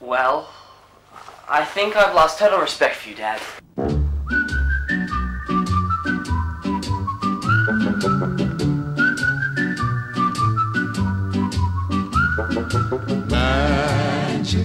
Well, I think I've lost total respect for you, Dad. Magic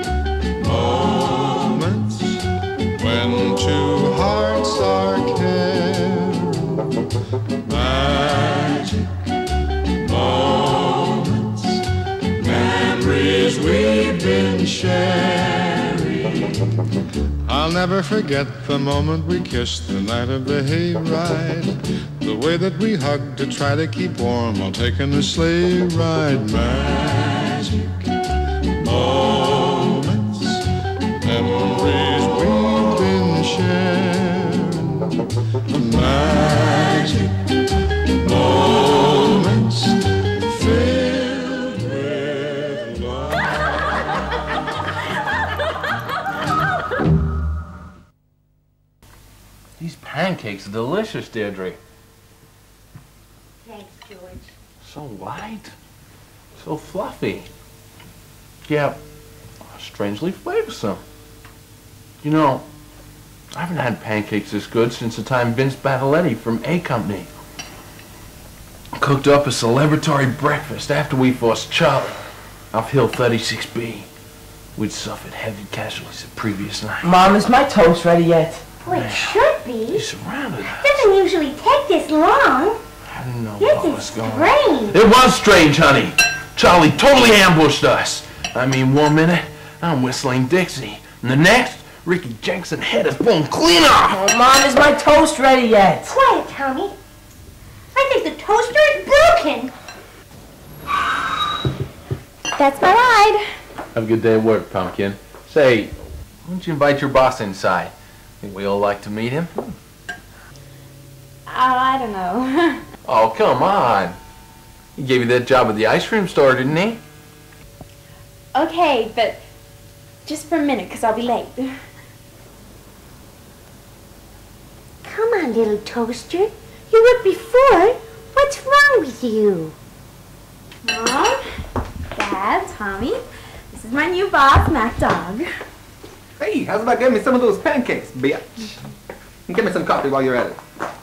moments when two hearts are caring. Magic moments, memories we've been sharing. I'll never forget the moment we kissed the night of the hayride. The way that we hugged to try to keep warm while taking the sleigh ride. Magic moments, memories we've been sharing. Magic moments filled with love. These pancakes are delicious, Deirdre. Thanks, George. So light, so fluffy. Yeah, strangely flavorsome. You know, I haven't had pancakes this good since the time Vince Battaletti from A Company cooked up a celebratory breakfast after we forced Charlie off Hill 36B. We'd suffered heavy casualties the previous night. Mom, is my toast ready yet? Well, it should be. He's surrounded us. Doesn't usually take this long. I didn't know This what is was going on. strange. It was strange, honey. Charlie totally ambushed us. I mean, 1 minute, I'm whistling Dixie. And the next, Ricky Jenkson's head is blown clean off. Oh, Mom, is my toast ready yet? Quiet, Tommy. I think the toaster is broken. That's my ride. Have a good day at work, Pumpkin. Say, why don't you invite your boss inside? Think we all like to meet him? Oh, I don't know. Oh, come on. He gave you that job at the ice cream store, didn't he? Okay, but just for a minute, because I'll be late. Come on, little toaster. You were before. What's wrong with you? Mom, Dad, Tommy, this is my new boss, Mac Dog. Hey, how's about getting me some of those pancakes, bitch? And get me some coffee while you're at it.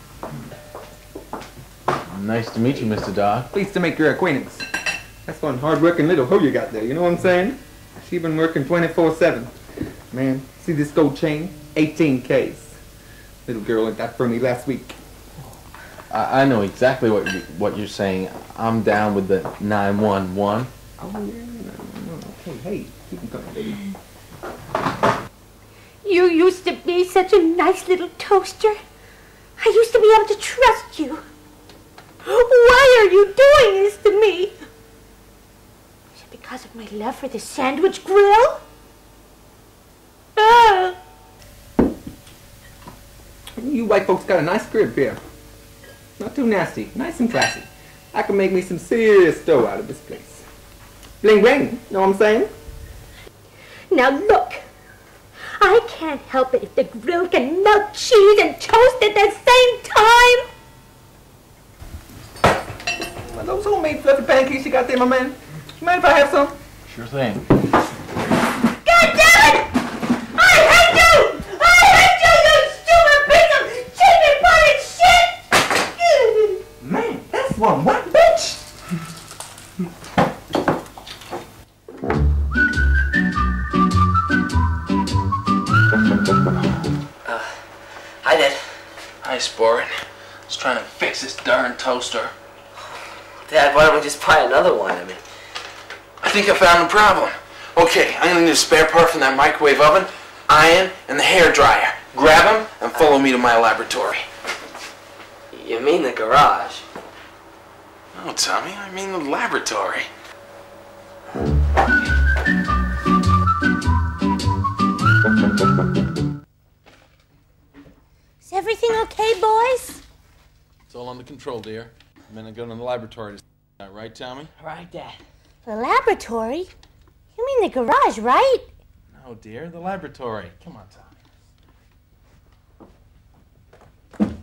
Nice to meet you, Mr. Dog. Pleased to make your acquaintance. That's one hard-working little hoe you got there, you know what I'm saying? She been working 24/7. Man, see this gold chain? 18Ks. Little girl got that for me last week. I know exactly what you're saying. I'm down with the 911. Oh, yeah. Hey, you can come, baby. You used to be such a nice little toaster. I used to be able to trust you. Why are you doing this to me? Is it because of my love for the sandwich grill? Ah. You white folks got a nice crib here. Not too nasty, nice and classy. I can make me some serious dough out of this place. Bling bling, know what I'm saying? Now look, I can't help it if the grill can melt cheese and toast at the same time. Are those homemade fluffy pancakes you got there, my man? You mind if I have some? Sure thing. God damn it! I hate you! I hate you, you stupid piece of chicken butted shit! Man, that's one white bitch! Hi, Dad. Hi, Sport. I was trying to fix this darn toaster. Dad, why don't we just buy another one? I mean, I think I found the problem. Okay, I'm gonna need a spare part from that microwave oven, iron, and the hair dryer. Grab them and follow me to my laboratory. you mean the garage? No, Tommy, I mean the laboratory. Is everything okay, boys? It's all under control, dear. I'm gonna go to the laboratory to right, Tommy? Right, Dad. The laboratory? You mean the garage, right? No, dear, the laboratory. Come on, Tommy.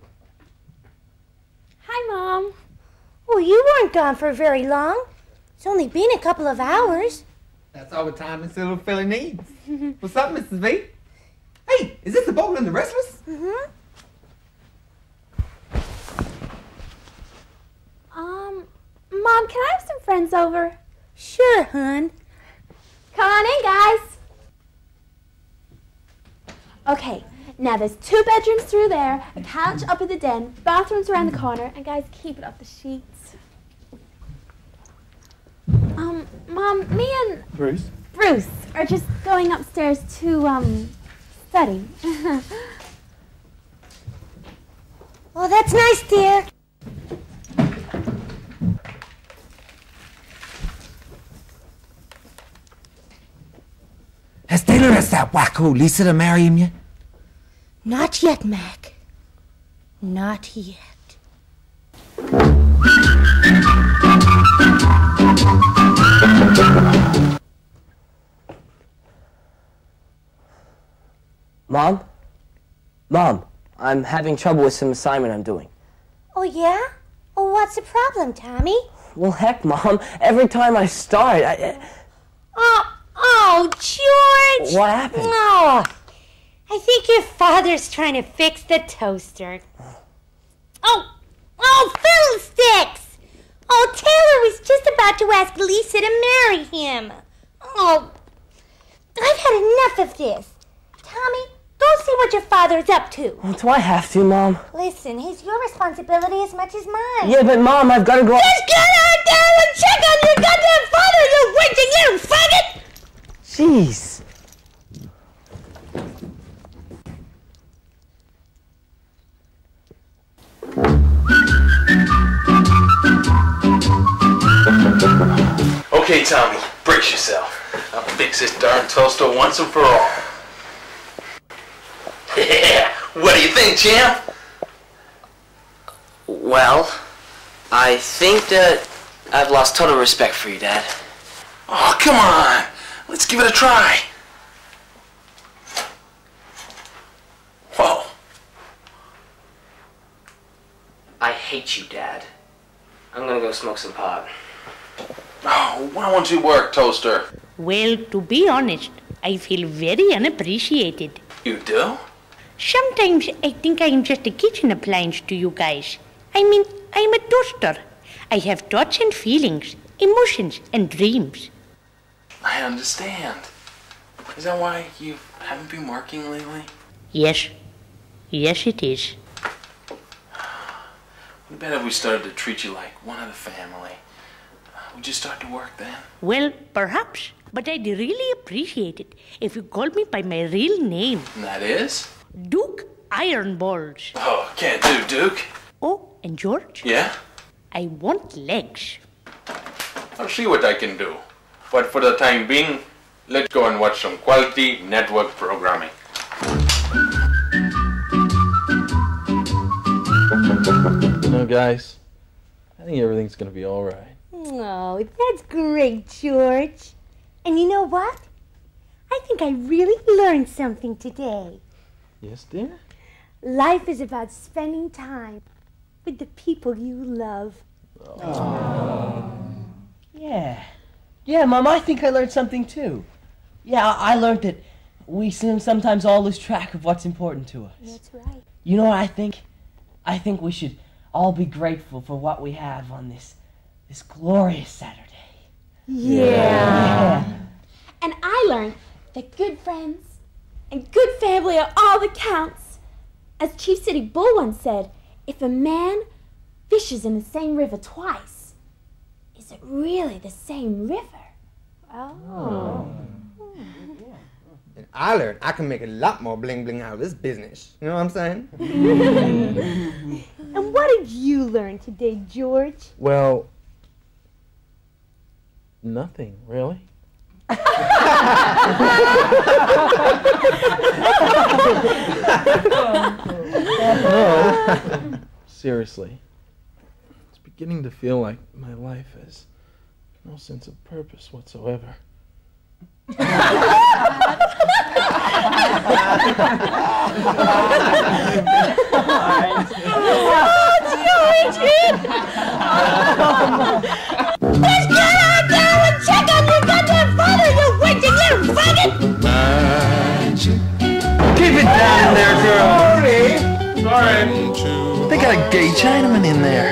Hi, Mom. Well, you weren't gone for very long. It's only been a couple of hours. That's all the time this little fella needs. What's up, Mrs. V? Hey, is this the Bold and the Restless? Mom, can I have some friends over? Sure, hon. Come on in, guys. Okay, now there's 2 bedrooms through there, a couch up in the den, bathrooms around the corner, and guys, keep it up the sheets. Mom, me and Bruce? Bruce are just going upstairs to, study. Oh, that's nice, dear. Has Taylor asked that wacko Lisa to marry him yet? Not yet, Mac. Not yet. Mom? Mom, I'm having trouble with some assignment I'm doing. Oh, yeah? Well, what's the problem, Tommy? Well, heck, Mom, every time I start, Oh, George! What happened? Oh, I think your father's trying to fix the toaster. Oh, fiddlesticks! Oh, Taylor was just about to ask Lisa to marry him. Oh, I've had enough of this. Tommy, go see what your father's up to. Well, do I have to, Mom? Listen, he's your responsibility as much as mine. Yeah, but Mom, I've got to go... Just get out there and check on your goddamn father, you raging little faggot! Jeez. Okay, Tommy, brace yourself. I'll fix this darn toaster once and for all. Yeah, what do you think, champ? Well, I think that I've lost total respect for you, Dad. Oh, come on. Let's give it a try. Whoa. I hate you, Dad. I'm gonna go smoke some pot. Oh, why won't you work, Toaster? Well, to be honest, I feel very unappreciated. You do? Sometimes I think I am just a kitchen appliance to you guys. I mean, I'm a toaster. I have thoughts and feelings, emotions and dreams. I understand. Is that why you haven't been working lately? Yes. Yes, it is. We bet if we started to treat you like one of the family. Would you start to work then? Well, perhaps, but I'd really appreciate it if you called me by my real name. And that is? Duke Ironballs. Oh, can't do, Duke. Oh, and George? Yeah? I want legs. I'll see what I can do. But for the time being, let's go and watch some quality network programming. You know, guys, I think everything's gonna be all right. Oh, that's great, George. And you know what? I think I really learned something today. Yes, dear? Life is about spending time with the people you love. Yeah, Mom, I think I learned something too. Yeah, I learned that we sometimes all lose track of what's important to us. That's right. You know what I think? I think we should all be grateful for what we have on this glorious Saturday. Yeah. And I learned that good friends and good family are all that counts. As Chief City Bull once said, if a man fishes in the same river twice, is it really the same river? Oh. And I learned I can make a lot more bling bling out of this business. You know what I'm saying? And what did you learn today, George? Well, nothing, really. No, seriously. It's beginning to feel like my life has no sense of purpose whatsoever. Let's get out there and check on your goddamn father, you gay Chinaman in there.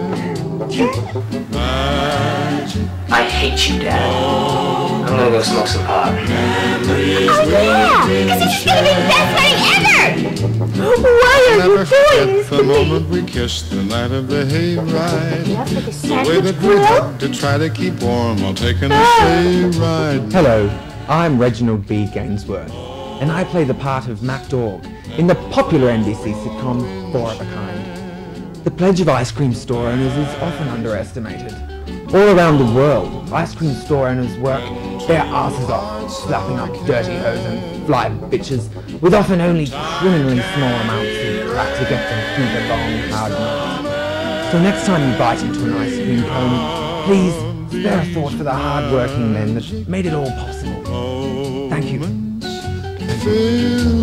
I hate you, Dad. I'm gonna go smoke some pot. Oh yeah! Because it's just gonna be the best wedding ever! Why are you Never doing forget this the to me? moment we kissed the night of the hayride. Enough with the The way sandwich that we grill? hugged to try to keep warm while taking a sleigh ride. Hello, I'm Reginald B. Gainsworth, and I play the part of Mac Dog in the popular NBC sitcom Four of a Kind. The pledge of ice cream store owners is often underestimated. All around the world, ice cream store owners work their asses off, slapping up dirty hoes and fly bitches with often only criminally small amounts of crack to get them through the long, hard night. So next time you bite into an ice cream cone, please spare a thought for the hard-working men that made it all possible. Thank you. Fill